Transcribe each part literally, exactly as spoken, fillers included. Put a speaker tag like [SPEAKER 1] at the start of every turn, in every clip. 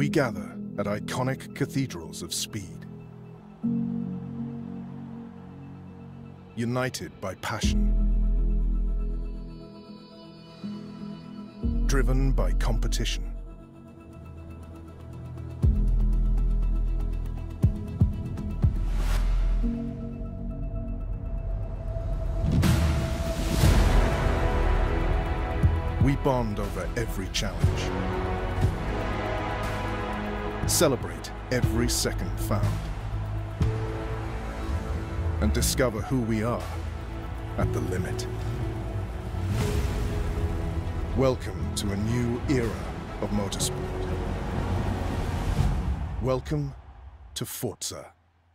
[SPEAKER 1] We gather at iconic cathedrals of speed, united by passion, driven by competition. We bond over every challenge, celebrate every second found, and discover who we are at the limit. Welcome to a new era of motorsport. Welcome to Forza.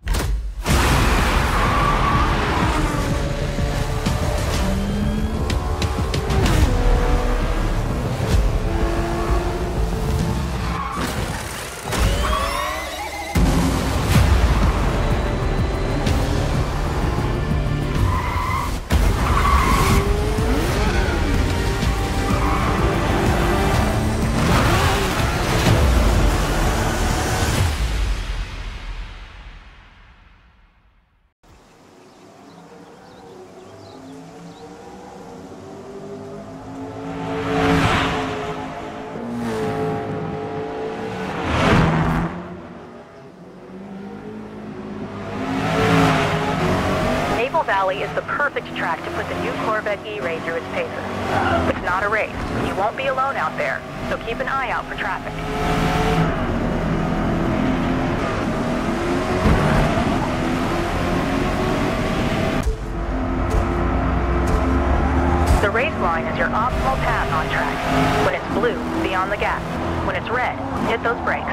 [SPEAKER 2] Valley is the perfect track to put the new Corvette E-Ray through its paces. It's not a race. You won't be alone out there, so keep an eye out for traffic. The race line is your optimal path on track. When it's blue, be on the gas. When it's red, hit those brakes.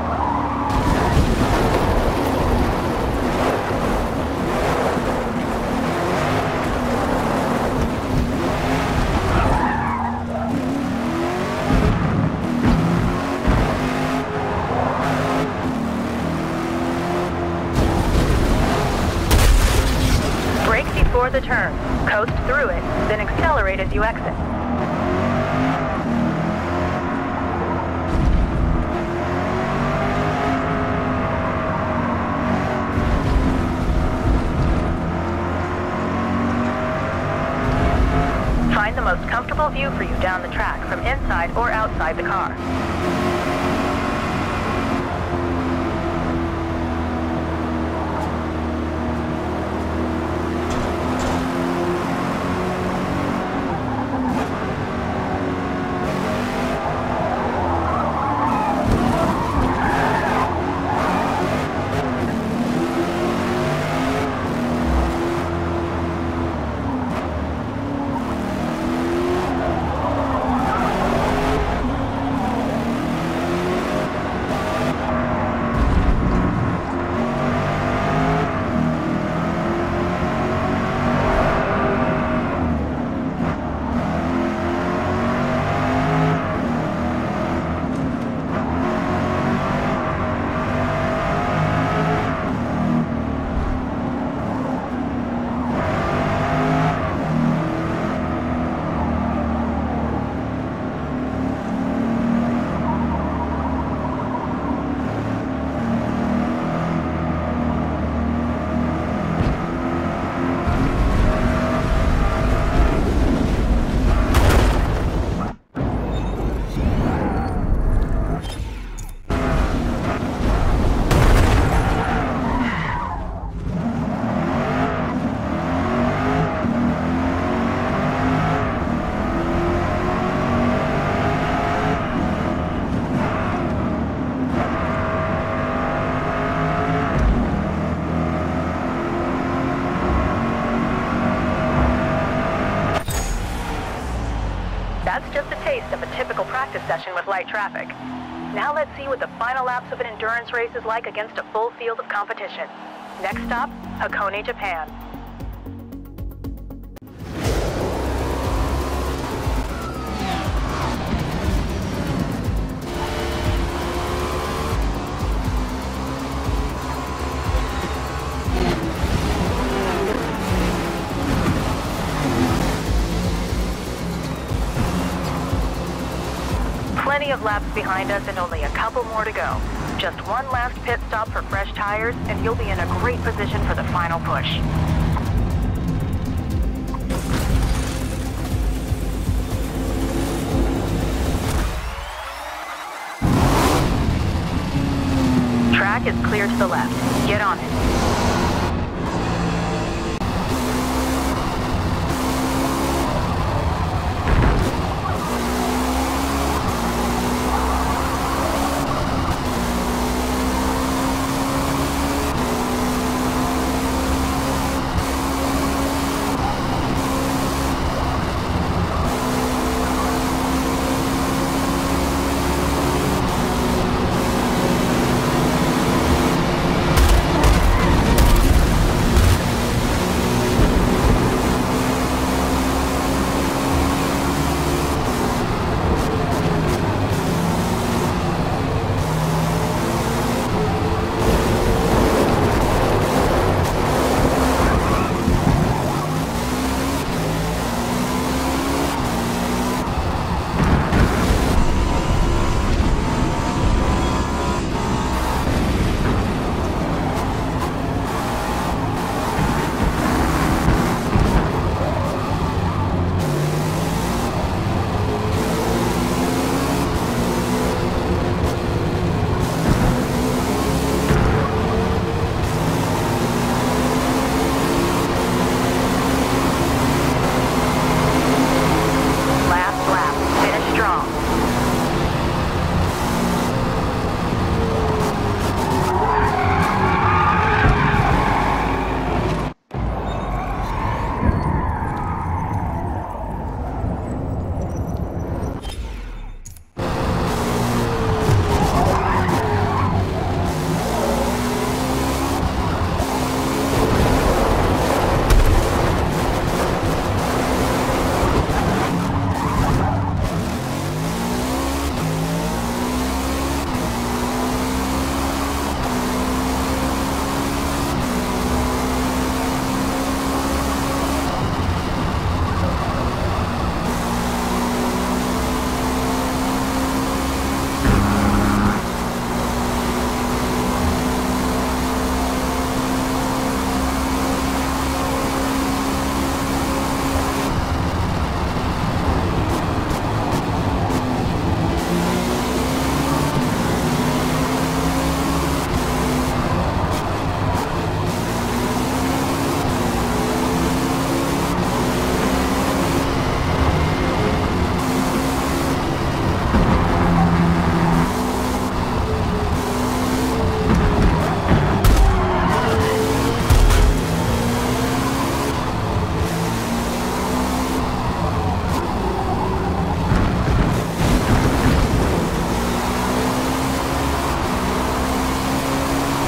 [SPEAKER 2] Before the turn, coast through it, then accelerate as you exit. Find the most comfortable view for you down the track from inside or outside the car. That's just a taste of a typical practice session with light traffic. Now let's see what the final laps of an endurance race is like against a full field of competition. Next stop, Hakone, Japan. Plenty of laps behind us and only a couple more to go. Just one last pit stop for fresh tires, and you'll be in a great position for the final push. Track is clear to the left. Get on it.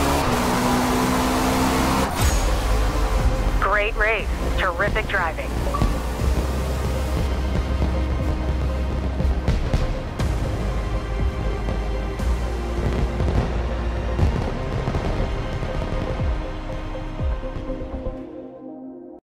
[SPEAKER 2] Great race. Terrific driving.